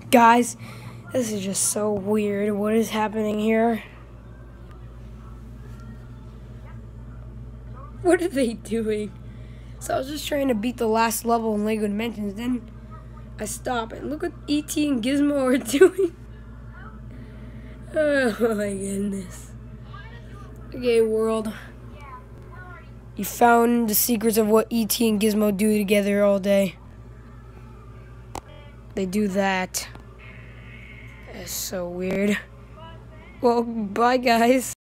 Guys, this is just so weird. What is happening here? What are they doing? So I was just trying to beat the last level in LEGO Dimensions, then I stop and look what E.T. and Gizmo are doing. Oh my goodness. Okay, world. You found the secrets of what E.T. and Gizmo do together all day. They do that. That's so weird. Well, bye guys.